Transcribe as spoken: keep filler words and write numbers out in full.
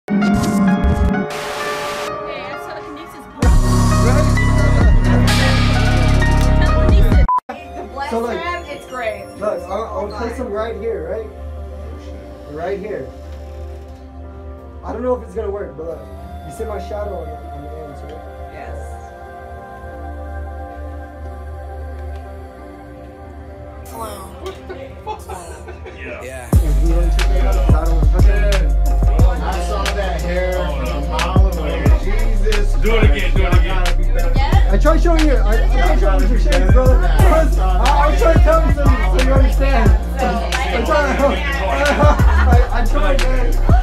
that's telekinesis. So like, it's great. look, I'll, I'll place them right here, right? Right here. I don't know if it's gonna work, but look, you see my shadow on the, on the ends, right? Yes. Yeah. Yeah. If you want to check it out, 'cause I don't want to touch it. I saw that hair from a mile away. Jesus. Do it again, do it again. I tried showing you, I, I tried showing you some shades, brother. Because I, I was trying to tell you so, so you understand. I'm trying to, I, I tried, man.